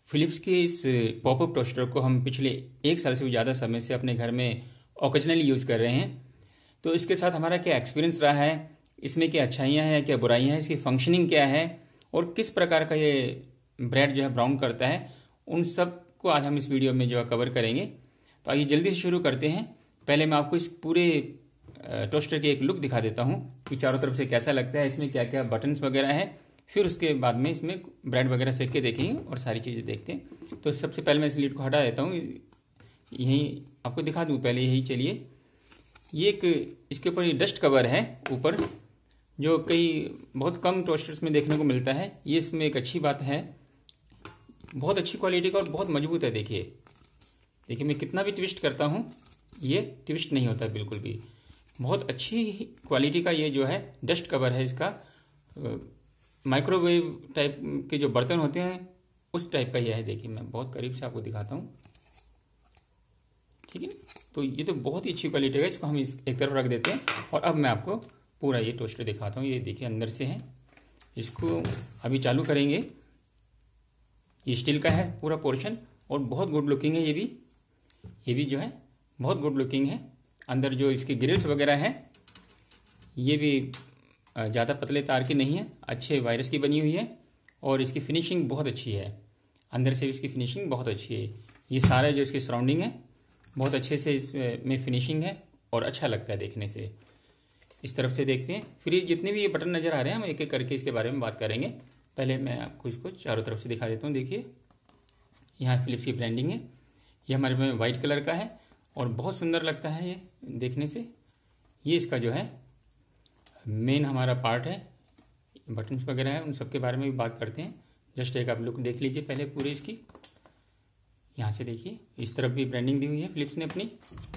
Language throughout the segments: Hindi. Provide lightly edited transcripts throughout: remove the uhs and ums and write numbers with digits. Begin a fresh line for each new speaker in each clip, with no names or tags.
फिलिप्स के इस पॉपअप टोस्टर को हम पिछले 1 साल से भी ज़्यादा समय से अपने घर में ओकेजनली यूज़ कर रहे हैं। तो इसके साथ हमारा क्या एक्सपीरियंस रहा है, इसमें क्या अच्छाइयाँ हैं, क्या बुराइयाँ हैं, इसकी फंक्शनिंग क्या है और किस प्रकार का ये ब्रेड जो है ब्राउन करता है, उन सब को आज हम इस वीडियो में जो है कवर करेंगे। तो आइए जल्दी से शुरू करते हैं। पहले मैं आपको इस पूरे टोस्टर की एक लुक दिखा देता हूँ कि चारों तरफ से कैसा लगता है, इसमें क्या क्या बटन्स वगैरह है। फिर उसके बाद में इसमें ब्रेड वगैरह सेक के देखेंगे और सारी चीज़ें देखते हैं। तो सबसे पहले मैं इस लीड को हटा देता हूँ, यहीं आपको दिखा दूँ पहले यही। चलिए, ये एक इसके ऊपर ये डस्ट कवर है ऊपर, जो कई बहुत कम टोस्टर्स में देखने को मिलता है। ये इसमें एक अच्छी बात है, बहुत अच्छी क्वालिटी का और बहुत मजबूत है। देखिए मैं कितना भी ट्विस्ट करता हूँ ये ट्विस्ट नहीं होता बिल्कुल भी। बहुत अच्छी क्वालिटी का ये जो है डस्ट कवर है इसका। माइक्रोवेव टाइप के जो बर्तन होते हैं उस टाइप का ये है। देखिए मैं बहुत करीब से आपको दिखाता हूँ, ठीक है। तो ये तो बहुत ही अच्छी क्वालिटी है, इसको हम एक तरफ रख देते हैं। और अब मैं आपको पूरा ये टोस्टर दिखाता हूँ। ये देखिए अंदर से है, इसको अभी चालू करेंगे। ये स्टील का है पूरा पोर्शन और बहुत गुड लुकिंग है। ये भी जो है बहुत गुड लुकिंग है। अंदर जो इसकी ग्रिल्स वगैरह है ये भी ज़्यादा पतले तार की नहीं है, अच्छे वायरस की बनी हुई है और इसकी फिनिशिंग बहुत अच्छी है। अंदर से भी इसकी फिनिशिंग बहुत अच्छी है। ये सारा जो इसकी सराउंडिंग है बहुत अच्छे से इसमें फिनिशिंग है और अच्छा लगता है देखने से। इस तरफ से देखते हैं। फिर ये जितने भी ये बटन नज़र आ रहे हैं हम एक एक करके इसके बारे में बात करेंगे। पहले मैं आपको इसको चारों तरफ से दिखा देता हूँ। देखिए यहाँ फिलिप्स की ब्रांडिंग है। ये हमारे में वाइट कलर का है और बहुत सुंदर लगता है ये देखने से। ये इसका जो है मेन हमारा पार्ट है, बटन्स वगैरह है, उन सब के बारे में भी बात करते हैं। जस्ट एक आप लुक देख लीजिए पहले पूरी इसकी। यहाँ से देखिए इस तरफ भी ब्रांडिंग दी हुई है फिलिप्स ने अपनी।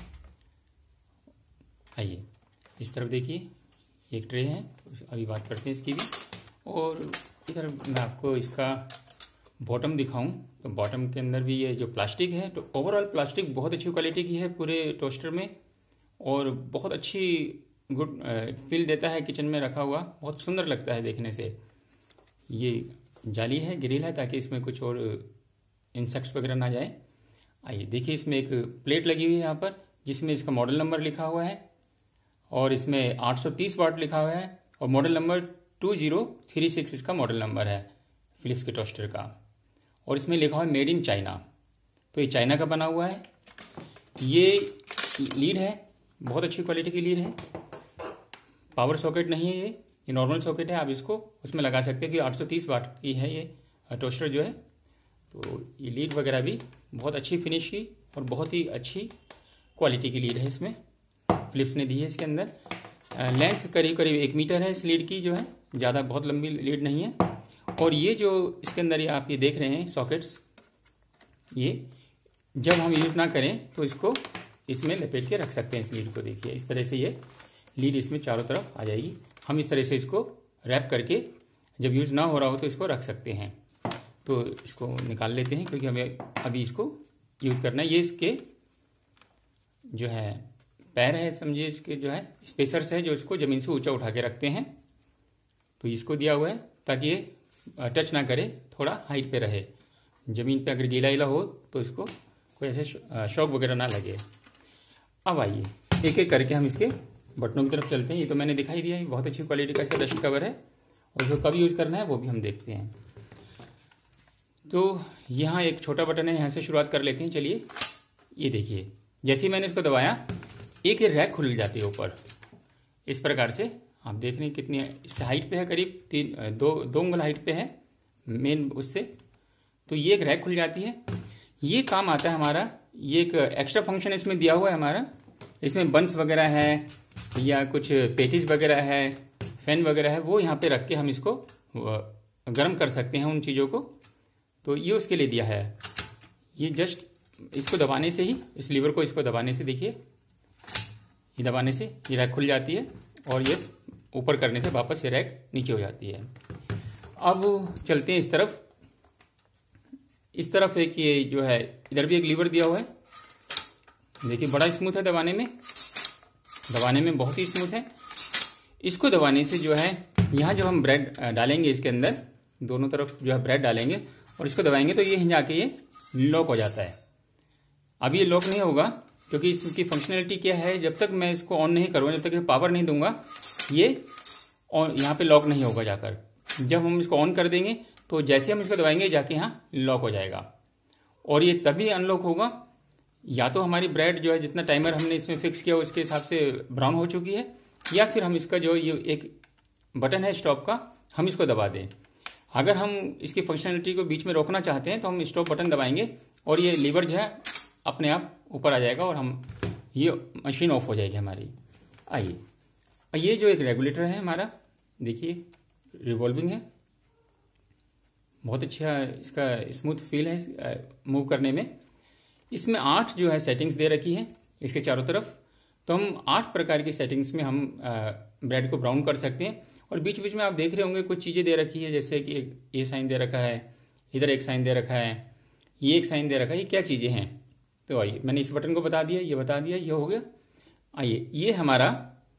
आइए इस तरफ देखिए एक ट्रे है, अभी बात करते हैं इसकी भी। और इधर मैं आपको इसका बॉटम दिखाऊं तो बॉटम के अंदर भी ये जो प्लास्टिक है, तो ओवरऑल प्लास्टिक बहुत अच्छी क्वालिटी की है पूरे टोस्टर में और बहुत अच्छी गुड फील देता है किचन में रखा हुआ। बहुत सुंदर लगता है देखने से। ये जाली है, ग्रिल है, ताकि इसमें कुछ और इंसेक्ट्स वगैरह ना जाए। आइए देखिए इसमें एक प्लेट लगी हुई है यहाँ पर, जिसमें इसका मॉडल नंबर लिखा हुआ है और इसमें 830 वाट लिखा हुआ है और मॉडल नंबर 2036 इसका मॉडल नंबर है फिलिप्स के टोस्टर का। और इसमें लिखा हुआ है मेड इन चाइना। तो ये चाइना का बना हुआ है। ये लीड है, बहुत अच्छी क्वालिटी की लीड है। पावर सॉकेट नहीं है, ये नॉर्मल सॉकेट है। आप इसको उसमें लगा सकते हैं कि 830 वाट की है ये टोस्टर जो है। तो ये लीड वगैरह भी बहुत अच्छी फिनिश की और बहुत ही अच्छी क्वालिटी की लीड है इसमें फिलिप्स ने दी है। इसके अंदर लेंथ करीब करीब 1 मीटर है इस लीड की, जो है ज़्यादा बहुत लंबी लीड नहीं है। और ये जो इसके अंदर ये आप ये देख रहे हैं सॉकेट्स, ये जब हम यूज़ ना करें तो इसको इसमें लपेट के रख सकते हैं। इस लीड को देखिए इस तरह से ये लीड इसमें चारों तरफ आ जाएगी। हम इस तरह से इसको रैप करके जब यूज़ ना हो रहा हो तो इसको रख सकते हैं। तो इसको निकाल लेते हैं क्योंकि हमें अभी इसको यूज़ करना है। ये इसके जो है पैर है, समझिए इसके जो है स्पेसर्स है जो इसको ज़मीन से ऊंचा उठा के रखते हैं। तो इसको दिया हुआ है ताकि ये टच ना करे, थोड़ा हाइट पे रहे। ज़मीन पे अगर गीला हो तो इसको कोई ऐसे शॉक वगैरह ना लगे। अब आइए एक एक करके हम इसके बटनों की तरफ चलते हैं। ये तो मैंने दिखाई दिया है, बहुत अच्छी क्वालिटी का इसका डस्ट कवर है और इसको कब यूज़ करना है वो भी हम देखते हैं। तो यहाँ एक छोटा बटन है, यहाँ से शुरुआत कर लेते हैं। चलिए ये देखिए, जैसे ही मैंने इसको दबाया एक ही रैक खुल जाती है ऊपर इस प्रकार से। आप देख रहे हैं कितनी इससे हाइट पे है, करीब 2 उंगल हाइट पे है मेन उससे। तो ये एक रैक खुल जाती है। ये काम आता है हमारा, ये एक एक्स्ट्रा फंक्शन इसमें दिया हुआ है हमारा। इसमें बंस वगैरह है या कुछ पेटीज वगैरह है, फैन वगैरह है, वो यहाँ पे रख के हम इसको गर्म कर सकते हैं उन चीज़ों को। तो ये उसके लिए दिया है। ये जस्ट इसको दबाने से ही, इस लीवर को इसको दबाने से देखिए, ये दबाने से ये रैक खुल जाती है और ये ऊपर करने से वापस ये रैक नीचे हो जाती है। अब चलते हैं इस तरफ। इस तरफ एक ये जो है इधर भी एक लीवर दिया हुआ है। देखिए बड़ा स्मूथ है दबाने में बहुत ही स्मूथ है। इसको दबाने से जो है यहाँ जब हम ब्रेड डालेंगे इसके अंदर, दोनों तरफ जो है ब्रेड डालेंगे और इसको दबाएंगे तो ये जाके ये लॉक हो जाता है। अब ये लॉक नहीं होगा क्योंकि इसकी फंक्शनलिटी क्या है, जब तक मैं इसको ऑन नहीं करूँगा, जब तक पावर नहीं दूंगा, ये और यहाँ पे लॉक नहीं होगा जाकर। जब हम इसको ऑन कर देंगे तो जैसे हम इसको दबाएंगे जाके यहाँ लॉक हो जाएगा और ये तभी अनलॉक होगा या तो हमारी ब्रेड जो है जितना टाइमर हमने इसमें फिक्स किया उसके हिसाब से ब्राउन हो चुकी है, या फिर हम इसका जो ये एक बटन है स्टॉप का, हम इसको दबा दें। अगर हम इसकी फंक्शनलिटी को बीच में रोकना चाहते हैं तो हम स्टॉप बटन दबाएंगे और ये लीवर जो है अपने आप ऊपर आ जाएगा और हम ये मशीन ऑफ हो जाएगी हमारी। आइए, ये जो एक रेगुलेटर है हमारा, देखिए रिवॉल्विंग है, बहुत अच्छा इसका स्मूथ फील है मूव करने में। इसमें 8 जो है सेटिंग्स दे रखी है इसके चारों तरफ, तो हम 8 प्रकार की सेटिंग्स में हम ब्रेड को ब्राउन कर सकते हैं। और बीच बीच में आप देख रहे होंगे कुछ चीज़ें दे रखी है, जैसे कि ये साइन दे रखा है, इधर एक साइन दे रखा है, ये एक साइन दे रखा है। ये क्या चीज़ें हैं? तो आइए, मैंने इस बटन को बता दिया, ये बता दिया, ये हो गया। आइए, ये हमारा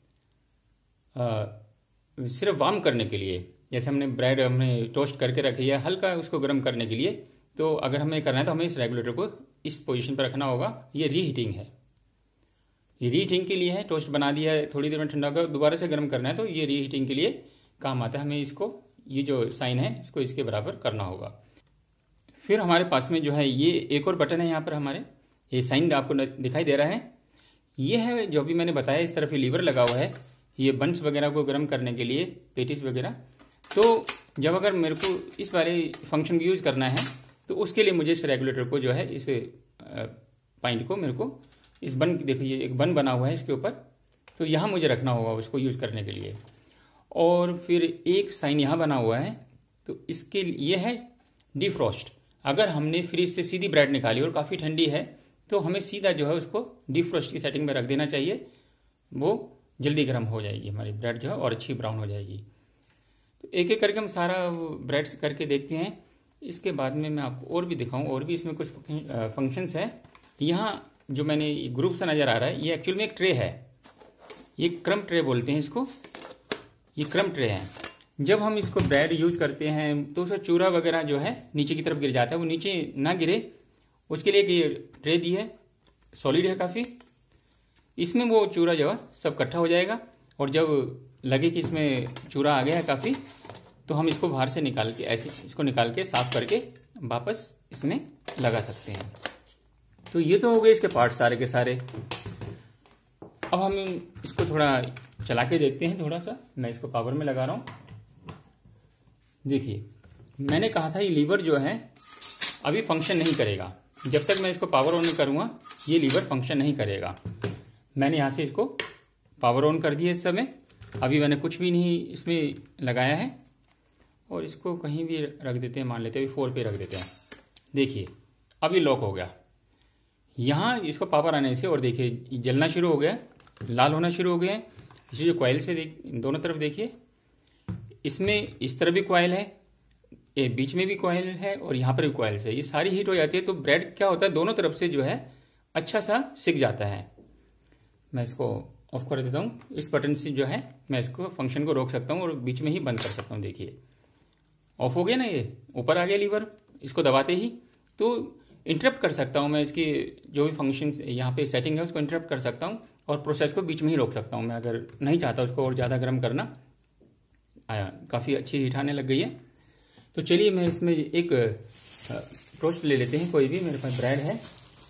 सिर्फ वार्म करने के लिए, जैसे हमने ब्रेड हमने टोस्ट करके रखी है, हल्का उसको गर्म करने के लिए, तो अगर हमें करना है तो हमें इस रेगुलेटर को इस पोजीशन पर रखना होगा। ये रीहीटिंग है, ये रीहीटिंग के लिए है। टोस्ट बना दिया है, थोड़ी देर में ठंडा होगा, दोबारा से गर्म करना है तो ये रीहीटिंग के लिए काम आता है। हमें इसको, ये जो साइन है इसको इसके बराबर करना होगा। फिर हमारे पास में जो है ये एक और बटन है यहाँ पर हमारे, ये साइन आपको दिखाई दे रहा है, ये है जो भी मैंने बताया। इस तरफ ये लीवर लगा हुआ है, ये बंस वगैरह को गर्म करने के लिए, पेटिस वगैरह। तो जब अगर मेरे को इस वाले फंक्शन को यूज़ करना है तो उसके लिए मुझे इस रेगुलेटर को जो है, इस पॉइंट को मेरे को इस बन, देखिए एक बन बना हुआ है इसके ऊपर, तो यहाँ मुझे रखना होगा उसको यूज़ करने के लिए। और फिर एक साइन यहाँ बना हुआ है, तो इसके ये है डिफ्रॉस्ट। अगर हमने फ्रिज से सीधी ब्रेड निकाली और काफ़ी ठंडी है तो हमें सीधा जो है उसको डिफ्रॉस्ट की सेटिंग में रख देना चाहिए, वो जल्दी गर्म हो जाएगी हमारी ब्रेड जो है और अच्छी ब्राउन हो जाएगी। तो एक एक करके हम सारा ब्रेड्स करके देखते हैं। इसके बाद में मैं आपको और भी दिखाऊं, और भी इसमें कुछ फंक्शंस है। यहाँ जो मैंने ग्रुप सा नज़र आ रहा है, ये एक्चुअल में एक ट्रे है, ये क्रम ट्रे बोलते हैं इसको, ये क्रम ट्रे है। जब हम इसको ब्रेड यूज़ करते हैं तो उसका चूरा वगैरह जो है नीचे की तरफ गिर जाता है, वो नीचे ना गिरे उसके लिए ये ट्रे दी है, सॉलिड है काफ़ी। इसमें वो चूरा जो है सब इकट्ठा हो जाएगा और जब लगे कि इसमें चूरा आ गया है काफ़ी, तो हम इसको बाहर से निकाल के, ऐसे इसको निकाल के साफ करके वापस इसमें लगा सकते हैं। तो ये तो हो गए इसके पार्ट सारे के सारे। अब हम इसको थोड़ा चला के देखते हैं, थोड़ा सा मैं इसको पावर में लगा रहा हूँ। देखिए, मैंने कहा था ये लीवर जो है अभी फंक्शन नहीं करेगा, जब तक मैं इसको पावर ऑन करूँगा ये लीवर फंक्शन नहीं करेगा। मैंने यहाँ से इसको पावर ऑन कर दिया इस समय, अभी मैंने कुछ भी नहीं इसमें लगाया है। और इसको कहीं भी रख देते हैं, मान लेते हैं 4 पे रख देते हैं। देखिए, अभी लॉक हो गया। यहाँ इसको पावर आने से, और देखिए जलना शुरू हो गया, लाल होना शुरू हो गया। इसी जो कॉइल से दोनों तरफ देखिए, इसमें इस तरफ भी कॉइल है, ये बीच में भी कॉइल है और यहाँ पर भी कॉइल है। ये सारी हीट हो जाती है तो ब्रेड क्या होता है, दोनों तरफ से जो है अच्छा सा सिक जाता है। मैं इसको ऑफ कर देता हूँ। इस बटन से जो है मैं इसको फंक्शन को रोक सकता हूँ और बीच में ही बंद कर सकता हूँ। देखिए ऑफ हो गया ना, ये ऊपर आ गया लीवर, इसको दबाते ही तो इंटरप्ट कर सकता हूँ मैं इसकी जो भी फंक्शन यहाँ पे सेटिंग है उसको इंटरप्ट कर सकता हूँ और प्रोसेस को बीच में ही रोक सकता हूँ मैं, अगर नहीं चाहता उसको और ज़्यादा गर्म करना। काफ़ी अच्छी हीट आने लग गई है। तो चलिए मैं इसमें एक टोस्ट ले लेते हैं, कोई भी, मेरे पास ब्रेड है।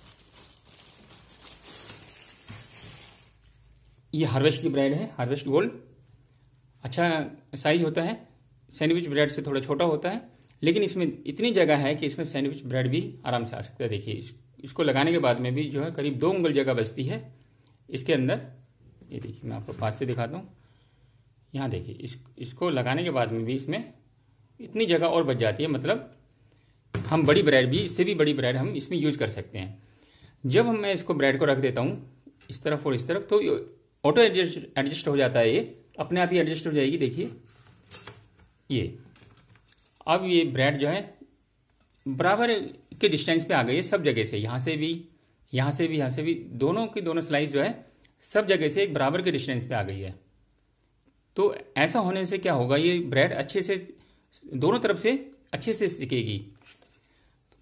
ये हार्वेस्ट की ब्रेड है, हार्वेस्ट गोल्ड। अच्छा साइज होता है, सैंडविच ब्रेड से थोड़ा छोटा होता है, लेकिन इसमें इतनी जगह है कि इसमें सैंडविच ब्रेड भी आराम से आ सकता है। देखिए इसको लगाने के बाद में भी जो है करीब 2 उंगल जगह बचती है इसके अंदर। ये देखिए मैं आपको पास से दिखाता हूँ। यहाँ देखिए इसको लगाने के बाद में भी इसमें इतनी जगह और बच जाती है, मतलब हम बड़ी ब्रेड भी, इससे भी बड़ी ब्रेड हम इसमें यूज़ कर सकते हैं। जब मैं इसको ब्रेड को रख देता हूँ इस तरफ और इस तरफ, तो ऑटो एडजस्ट हो जाता है, ये अपने आप ही एडजस्ट हो जाएगी। देखिए ये अब ये ब्रेड जो है बराबर के डिस्टेंस पे आ गई है सब जगह से, यहाँ से भी, यहाँ से भी, यहाँ से भी, दोनों की दोनों स्लाइस जो है सब जगह से एक बराबर के डिस्टेंस पे आ गई है। तो ऐसा होने से क्या होगा, ये ब्रेड अच्छे से दोनों तरफ से अच्छे से सिकेगी।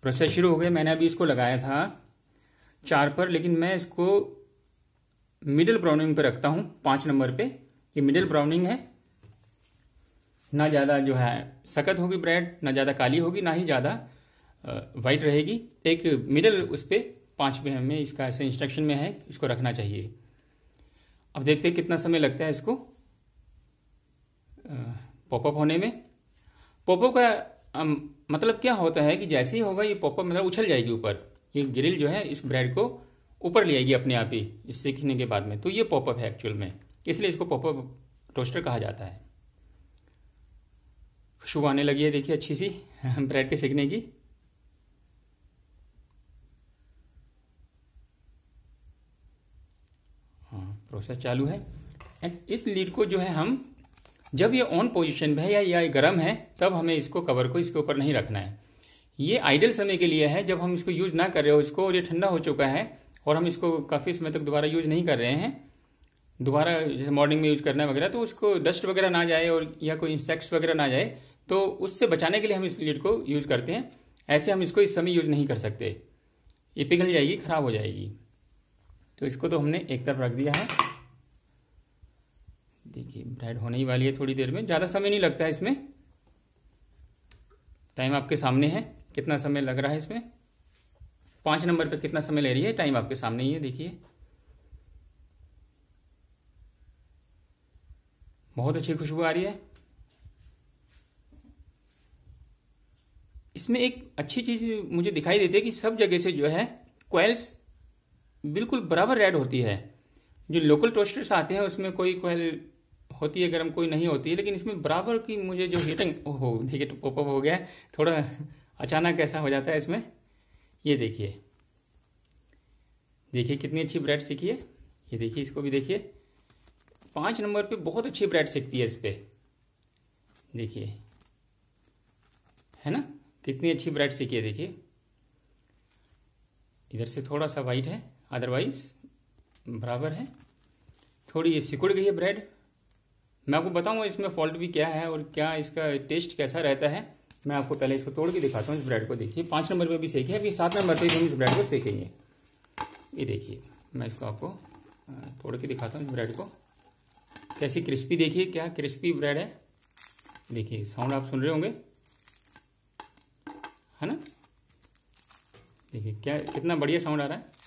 प्रोसेस शुरू हो गया। मैंने अभी इसको लगाया था 4 पर, लेकिन मैं इसको मिडिल ब्राउनिंग पे रखता हूँ 5 नंबर पे। ये मिडिल ब्राउनिंग है, ना ज़्यादा जो है सख्त होगी ब्रेड, ना ज़्यादा काली होगी, ना ही ज़्यादा वाइट रहेगी। एक मिडिल उस पर 5 पे हमें इसका ऐसे इंस्ट्रक्शन में है इसको रखना चाहिए। अब देखते हैं कितना समय लगता है इसको पॉपअप होने में। पॉपअप का मतलब क्या होता है कि जैसे ही होगा ये पॉपअप मतलब उछल जाएगी ऊपर, ये ग्रिल जो है इस ब्रेड को ऊपर ले आएगी अपने आप ही इस सेकने के बाद में। तो ये पॉपअप है एक्चुअल में, इसलिए इसको पॉपअप टोस्टर कहा जाता है। खुशबू आने लगी है देखिए अच्छी सी ब्रेड के सेकने की। हाँ, प्रोसेस चालू है। एंड इस लीड को जो है हम जब ये ऑन पोजीशन में है या ये गर्म है तब हमें इसको कवर को इसके ऊपर नहीं रखना है। ये आइडल समय के लिए है, जब हम इसको यूज ना कर रहे हो इसको और ये ठंडा हो चुका है और हम इसको काफी समय तक दोबारा यूज नहीं कर रहे हैं, दोबारा जैसे मॉर्निंग में यूज करना है वगैरह, तो उसको डस्ट वगैरह ना जाए और या कोई इंसेक्ट्स वगैरह ना जाए, तो उससे बचाने के लिए हम इस लीड को यूज करते हैं। ऐसे हम इसको इस समय यूज नहीं कर सकते, ये पिघल जाएगी, खराब हो जाएगी। तो इसको तो हमने एक तरफ रख दिया है। देखिए ब्रेड होने ही वाली है थोड़ी देर में, ज़्यादा समय नहीं लगता है इसमें। टाइम आपके सामने है, कितना समय लग रहा है इसमें। 5 नंबर पे कितना समय ले रही है, टाइम आपके सामने ही है देखिए। बहुत अच्छी खुशबू आ रही है। इसमें एक अच्छी चीज मुझे दिखाई देती है कि सब जगह से जो है कॉइल्स बिल्कुल बराबर रेड होती है। जो लोकल टोस्टर्स आते हैं उसमें कोई कॉइल होती है गर्म, कोई नहीं होती है, लेकिन इसमें बराबर की मुझे जो हीटिंग, ओहो देखिए तो पॉपअप हो गया, थोड़ा अचानक ऐसा हो जाता है इसमें। ये देखिए देखिए कितनी अच्छी ब्रेड सीखी है। ये देखिए इसको भी देखिए, 5 नंबर पे बहुत अच्छी ब्रेड सीखती है इस पे, देखिए है ना, कितनी अच्छी ब्रेड सीखी है। देखिए इधर से थोड़ा सा वाइट है, अदरवाइज बराबर है। थोड़ी ये सिकुड़ गई है ब्रेड। मैं आपको बताऊंगा इसमें फॉल्ट भी क्या है और क्या इसका टेस्ट कैसा रहता है। मैं आपको पहले इसको तोड़ के दिखाता हूँ। इस ब्रेड को देखिए 5 नंबर पे भी सेके है, अभी 7 नंबर पे भी हम इस ब्रेड को सेकेंगे। ये देखिए मैं इसको आपको तोड़ के दिखाता हूँ इस ब्रेड को, कैसी क्रिस्पी, देखिए क्या क्रिस्पी ब्रेड है। देखिए साउंड आप सुन रहे होंगे, है ना, देखिए क्या कितना बढ़िया साउंड आ रहा है।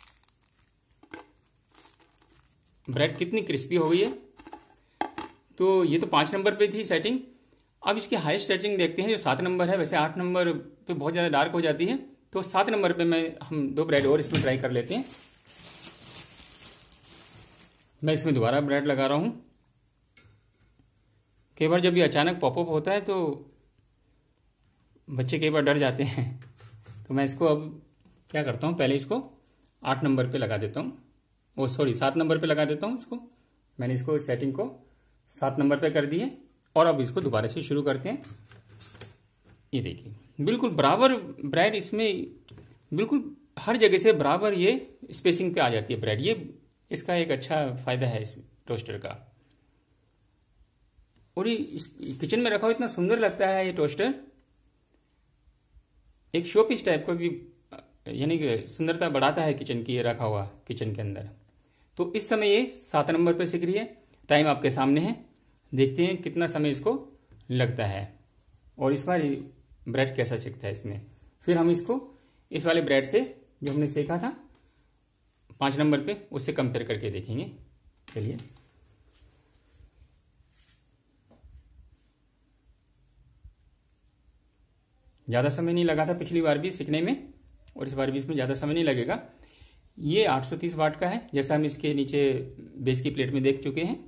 ब्रेड कितनी क्रिस्पी हो गई है। तो ये तो 5 नंबर पे थी सेटिंग। अब इसकी हाईएस्ट सेटिंग देखते हैं जो 7 नंबर है। वैसे 8 नंबर पे बहुत ज़्यादा डार्क हो जाती है, तो 7 नंबर पे हम 2 ब्रेड और इसमें ट्राई कर लेते हैं। मैं इसमें दोबारा ब्रेड लगा रहा हूँ। कई बार जब ये अचानक पॉपअप होता है तो बच्चे कई बार डर जाते हैं, तो मैं इसको अब क्या करता हूँ, पहले इसको 8 नंबर पे लगा देता हूँ, 7 नंबर पे लगा देता हूँ इसको। मैंने इसको सेटिंग को 7 नंबर पे कर दी है और अब इसको दोबारा से शुरू करते हैं। ये देखिए बिल्कुल बराबर ब्रेड इसमें, बिल्कुल हर जगह से बराबर ये स्पेसिंग पे आ जाती है ब्रेड। ये इसका एक अच्छा फायदा है इस टोस्टर का। और ये इस किचन में रखा हुआ इतना सुंदर लगता है ये टोस्टर, एक शो पीस टाइप का भी, यानी कि सुंदरता बढ़ाता है किचन की, ये रखा हुआ किचन के अंदर। तो इस समय ये 7 नंबर पे सिक रही है। टाइम आपके सामने है, देखते हैं कितना समय इसको लगता है और इस बार ब्रेड कैसा सिकता है इसमें। फिर हम इसको इस वाले ब्रेड से जो हमने सेका था 5 नंबर पे, उससे कंपेयर करके देखेंगे। चलिए ज़्यादा समय नहीं लगा था पिछली बार भी सीखने में, और इस बार भी इसमें ज़्यादा समय नहीं लगेगा। ये 830 वाट का है, जैसा हम इसके नीचे बेस की प्लेट में देख चुके हैं।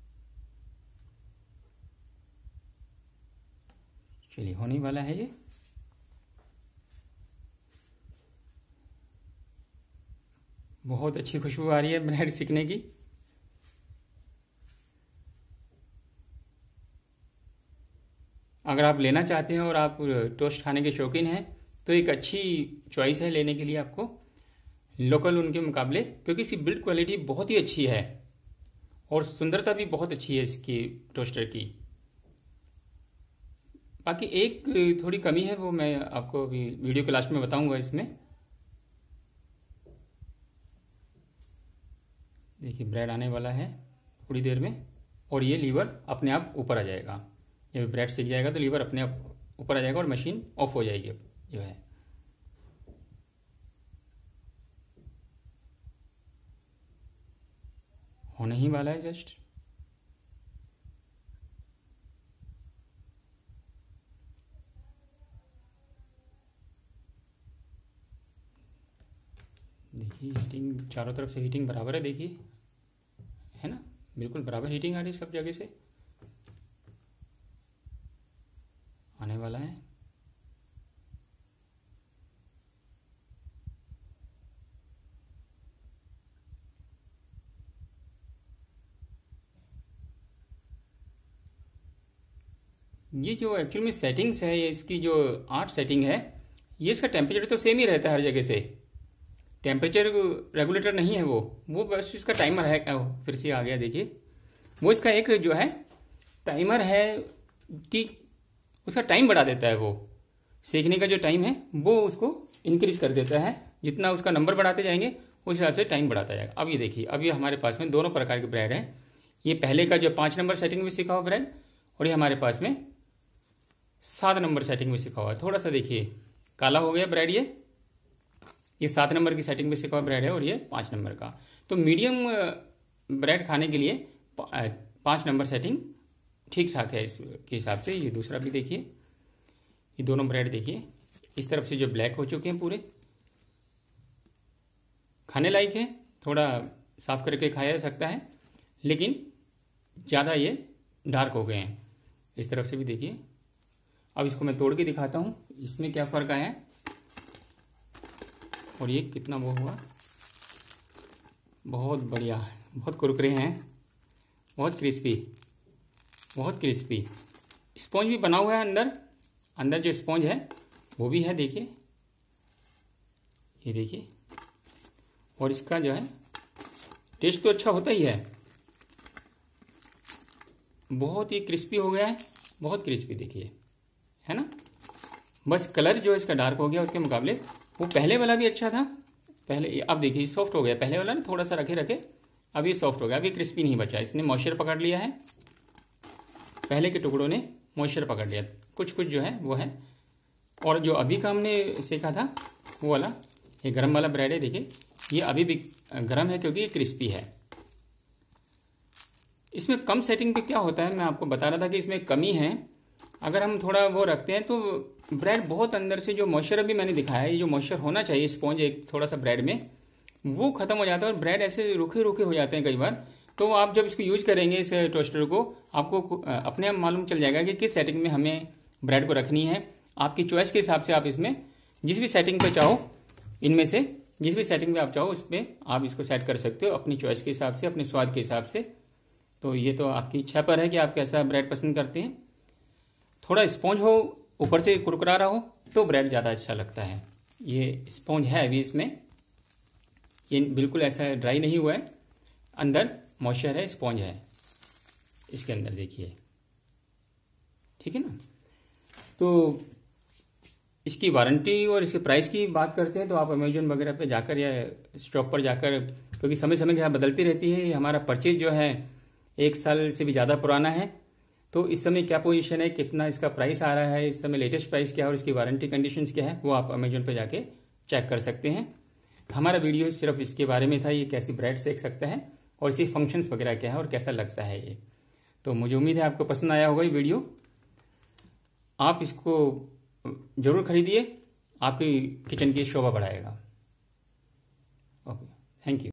चलिए होने वाला है ये। बहुत अच्छी खुशबू आ रही है ब्रेड सीखने की। अगर आप लेना चाहते हैं और आप टोस्ट खाने के शौकीन हैं तो एक अच्छी चॉइस है लेने के लिए आपको, लोकल उनके मुकाबले, क्योंकि इसकी बिल्ड क्वालिटी बहुत ही अच्छी है और सुंदरता भी बहुत अच्छी है इसकी टोस्टर की। बाकी एक थोड़ी कमी है, वो मैं आपको अभी वीडियो के लास्ट में बताऊंगा। इसमें देखिए ब्रेड आने वाला है थोड़ी देर में, और ये लीवर अपने आप ऊपर आ जाएगा। जब ब्रेड सीख जाएगा तो लीवर अपने आप ऊपर आ जाएगा और मशीन ऑफ हो जाएगी जो है। होने ही वाला है जस्ट। देखिए हीटिंग चारों तरफ से हीटिंग बराबर है, देखिए है ना, बिल्कुल बराबर हीटिंग आ रही है सब जगह से। आने वाला है। ये जो एक्चुअल में सेटिंग्स है, ये इसकी जो 8 सेटिंग है, ये इसका टेम्परेचर तो सेम ही रहता है हर जगह से। टेम्परेचर रेगुलेटर नहीं है वो बस इसका टाइमर है। फिर से आ गया, देखिए वो इसका एक जो है टाइमर है कि उसका टाइम बढ़ा देता है। वो सेकने का जो टाइम है वो उसको इंक्रीज कर देता है। जितना उसका नंबर बढ़ाते जाएंगे उस हिसाब से टाइम बढ़ाता जाएगा। अब ये देखिए, अब ये हमारे पास में दोनों प्रकार के ब्रेड हैं। ये पहले का जो 5 नंबर सेटिंग में सीखा हुआ ब्रेड, और ये हमारे पास में 7 नंबर सेटिंग में सीखा हुआ है। थोड़ा सा देखिए काला हो गया ब्रेड। ये 7 नंबर की सेटिंग में सीखा हुआ ब्रेड है, और ये 5 नंबर का। तो मीडियम ब्रेड खाने के लिए 5 नंबर सेटिंग ठीक ठाक है इसके हिसाब से। ये दूसरा भी देखिए, ये दोनों ब्रेड देखिए इस तरफ से जो ब्लैक हो चुके हैं पूरे, खाने लायक है। थोड़ा साफ करके खाया जा सकता है, लेकिन ज़्यादा ये डार्क हो गए हैं। इस तरफ से भी देखिए। अब इसको मैं तोड़ के दिखाता हूँ इसमें क्या फ़र्क आया है और ये कितना वो हुआ। बहुत बढ़िया, बहुत कुरकुरे हैं, बहुत क्रिस्पी, बहुत क्रिस्पी। स्पॉन्ज भी बना हुआ है अंदर, अंदर जो स्पॉन्ज है वो भी है, देखिए ये देखिए। और इसका जो है टेस्ट तो अच्छा होता ही है। बहुत ही क्रिस्पी हो गया है, बहुत क्रिस्पी देखिए, है ना। बस कलर जो इसका डार्क हो गया उसके मुकाबले। वो पहले वाला भी अच्छा था पहले, अब देखिए सॉफ्ट हो गया। पहले वाला ना थोड़ा सा रखे रखे, अब ये सॉफ्ट हो गया, अब ये क्रिस्पी नहीं बचा। इसने मॉइस्चर पकड़ लिया है, पहले के टुकड़ों ने मॉइस्चर पकड़ लिया, कुछ कुछ जो है वो है। और जो अभी का हमने सीखा था वो वाला, ये गरम वाला ब्रेड है, देखिए ये अभी भी गरम है क्योंकि ये क्रिस्पी है। इसमें कम सेटिंग पे क्या होता है, मैं आपको बता रहा था कि इसमें कमी है। अगर हम थोड़ा वो रखते हैं तो ब्रेड बहुत अंदर से जो मॉइस्चर अभी मैंने दिखाया है, ये जो मॉइस्चर होना चाहिए स्पॉन्ज एक थोड़ा सा ब्रेड में, वो खत्म हो जाता है और ब्रेड ऐसे रूखे रूखे हो जाते हैं कई बार। तो आप जब इसको यूज करेंगे इस टोस्टर को, आपको अपने आप मालूम चल जाएगा कि किस सेटिंग में हमें ब्रेड को रखनी है। आपकी चॉइस के हिसाब से आप इसमें जिस भी सेटिंग पे चाहो, इनमें से जिस भी सेटिंग में आप चाहो उस पर आप इसको सेट कर सकते हो अपनी चॉइस के हिसाब से, अपने स्वाद के हिसाब से। तो ये तो आपकी इच्छा पर है कि आप कैसा ब्रेड पसंद करते हैं। थोड़ा स्पॉन्ज हो, ऊपर से कुरकुरा रहा हो तो ब्रेड ज़्यादा अच्छा लगता है। ये स्पॉन्ज है अभी इसमें, ये बिल्कुल ऐसा ड्राई नहीं हुआ है, अंदर मॉइस्चर है, स्पॉन्ज है इसके अंदर, देखिए ठीक है ना। तो इसकी वारंटी और इसके प्राइस की बात करते हैं तो आप अमेजोन वगैरह पे जाकर या स्टॉक पर जाकर, क्योंकि समय समय के साथ बदलती रहती है। हमारा परचेज जो है 1 साल से भी ज़्यादा पुराना है। तो इस समय क्या पोजीशन है, कितना इसका प्राइस आ रहा है, इस समय लेटेस्ट प्राइस क्या है और इसकी वारंटी कंडीशंस क्या है, वो आप अमेजोन पे जाके चेक कर सकते हैं। हमारा वीडियो सिर्फ इसके बारे में था, ये कैसी ब्रेड सेक सकता है और इसकी फंक्शंस वगैरह क्या है और कैसा लगता है ये। तो मुझे उम्मीद है आपको पसंद आया होगा ये वीडियो। आप इसको जरूर खरीदिए, आपकी किचन की शोभा बढ़ाएगा। Okay, thank you.